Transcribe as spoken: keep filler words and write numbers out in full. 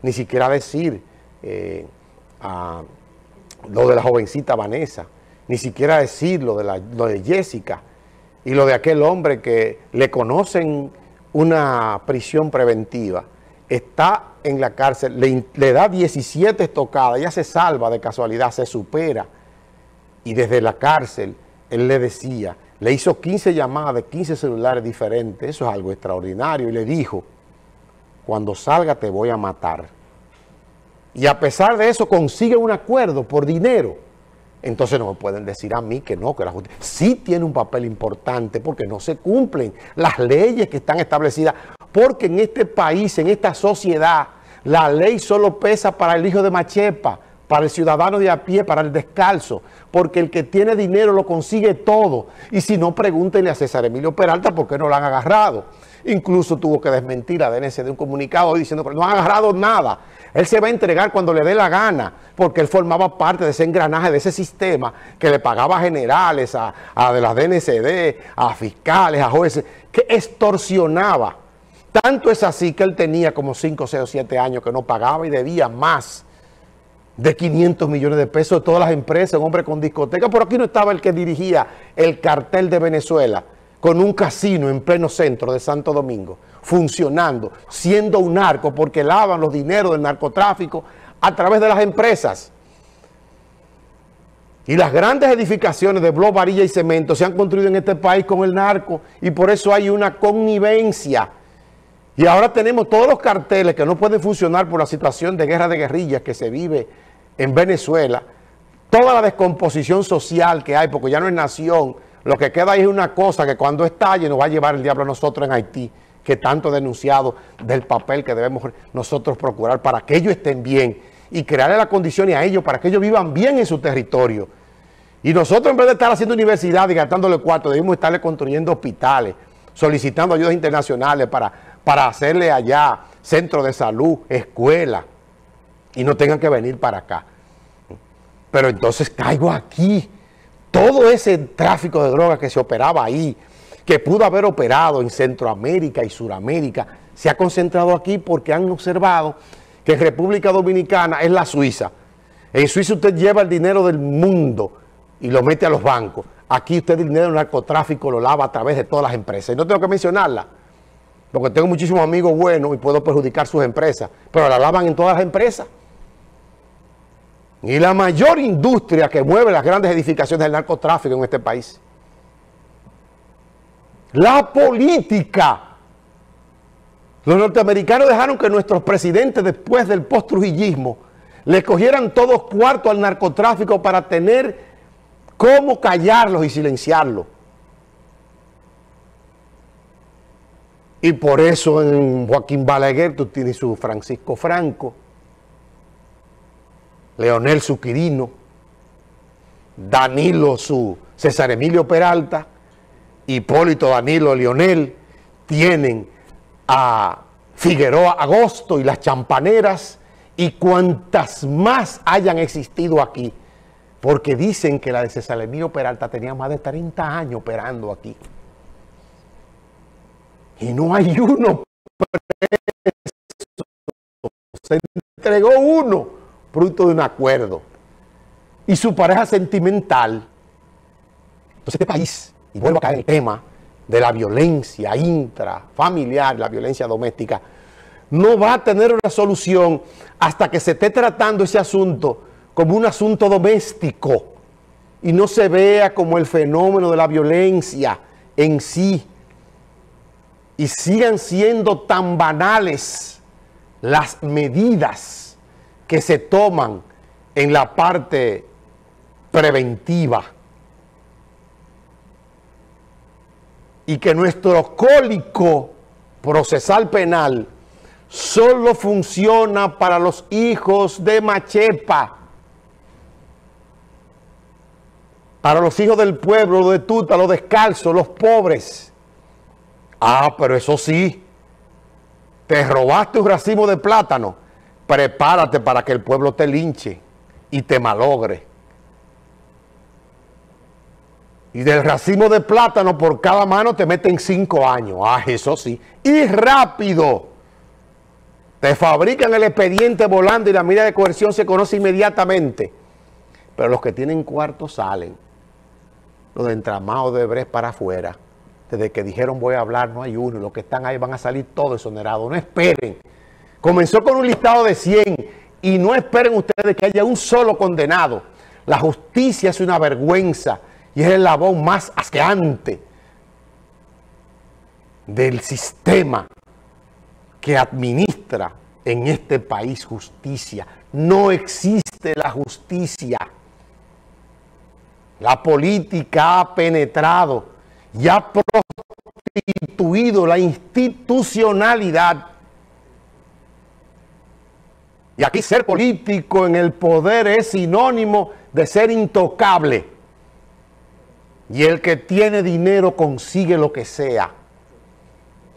ni siquiera decir eh, a lo de la jovencita Vanessa, ni siquiera decir lo de, la, lo de Jessica y lo de aquel hombre que le conocen una prisión preventiva, está en la cárcel, le, le da diecisiete estocadas, ella se salva de casualidad, se supera, y desde la cárcel él le decía, le hizo quince llamadas de quince celulares diferentes, eso es algo extraordinario, y le dijo, cuando salga te voy a matar. Y a pesar de eso consigue un acuerdo por dinero. Entonces no me pueden decir a mí que no, que la justicia sí tiene un papel importante porque no se cumplen las leyes que están establecidas, porque en este país, en esta sociedad, la ley solo pesa para el hijo de Machepa, para el ciudadano de a pie, para el descalzo, porque el que tiene dinero lo consigue todo. Y si no, pregúntenle a César Emilio Peralta por qué no lo han agarrado. Incluso tuvo que desmentir a D N C de un comunicado diciendo que no han agarrado nada. Él se va a entregar cuando le dé la gana, porque él formaba parte de ese engranaje, de ese sistema que le pagaba a generales, a, a de la D N C D, a fiscales, a jueces, que extorsionaba. Tanto es así que él tenía como cinco, seis o siete años que no pagaba y debía más de quinientos millones de pesos de todas las empresas, un hombre con discoteca. Por aquí no estaba el que dirigía el cartel de Venezuela, con un casino en pleno centro de Santo Domingo, funcionando, siendo un narco, porque lavan los dineros del narcotráfico a través de las empresas. Y las grandes edificaciones de bloc, varilla y cemento se han construido en este país con el narco, y por eso hay una connivencia. Y ahora tenemos todos los carteles que no pueden funcionar por la situación de guerra de guerrillas que se vive en Venezuela, toda la descomposición social que hay, porque ya no es nación. Lo que queda ahí es una cosa que cuando estalle nos va a llevar el diablo a nosotros en Haití, que tanto denunciado del papel que debemos nosotros procurar para que ellos estén bien y crearle las condiciones a ellos para que ellos vivan bien en su territorio. Y nosotros, en vez de estar haciendo universidad y gastándole cuarto, debemos estarle construyendo hospitales, solicitando ayudas internacionales para, para hacerle allá centros de salud, escuelas, y no tengan que venir para acá. Pero entonces caigo aquí. Todo ese tráfico de drogas que se operaba ahí, que pudo haber operado en Centroamérica y Suramérica, se ha concentrado aquí porque han observado que en República Dominicana es la Suiza. En Suiza usted lleva el dinero del mundo y lo mete a los bancos. Aquí usted el dinero del narcotráfico lo lava a través de todas las empresas. Y no tengo que mencionarla, porque tengo muchísimos amigos buenos y puedo perjudicar sus empresas, pero la lavan en todas las empresas. Y la mayor industria que mueve las grandes edificaciones del narcotráfico en este país. La política. Los norteamericanos dejaron que nuestros presidentes, después del post-trujillismo, le cogieran todos cuartos al narcotráfico para tener cómo callarlos y silenciarlos. Y por eso en Joaquín Balaguer tú tienes su Francisco Franco, Leonel su Quirino, Danilo su César Emilio Peralta, Hipólito, Danilo, Leonel, tienen a Figueroa Agosto y las champaneras y cuantas más hayan existido aquí, porque dicen que la de César Emilio Peralta tenía más de treinta años operando aquí. Y no hay uno preso, se entregó uno, fruto de un acuerdo, y su pareja sentimental. Entonces este país, y vuelvo a caer en el tema de la violencia intrafamiliar, la violencia doméstica, no va a tener una solución hasta que se esté tratando ese asunto como un asunto doméstico y no se vea como el fenómeno de la violencia en sí, y sigan siendo tan banales las medidas que se toman en la parte preventiva, y que nuestro código procesal penal solo funciona para los hijos de Machepa, para los hijos del pueblo, los de tuta, los descalzos, los pobres. Ah, pero eso sí, te robaste un racimo de plátano, prepárate para que el pueblo te linche y te malogre. Y del racimo de plátano por cada mano te meten cinco años. Ah, eso sí. Y rápido. Te fabrican el expediente volando y la medida de coerción se conoce inmediatamente. Pero los que tienen cuartos salen. Los de entramado de Brecht para afuera. Desde que dijeron voy a hablar, no hay uno. Los que están ahí van a salir todos exonerados. No esperen. Comenzó con un listado de cien y no esperen ustedes que haya un solo condenado. La justicia es una vergüenza y es el eslabón más asqueante del sistema que administra en este país justicia. No existe la justicia. La política ha penetrado y ha prostituido la institucionalidad. Y aquí ser político en el poder es sinónimo de ser intocable. Y el que tiene dinero consigue lo que sea.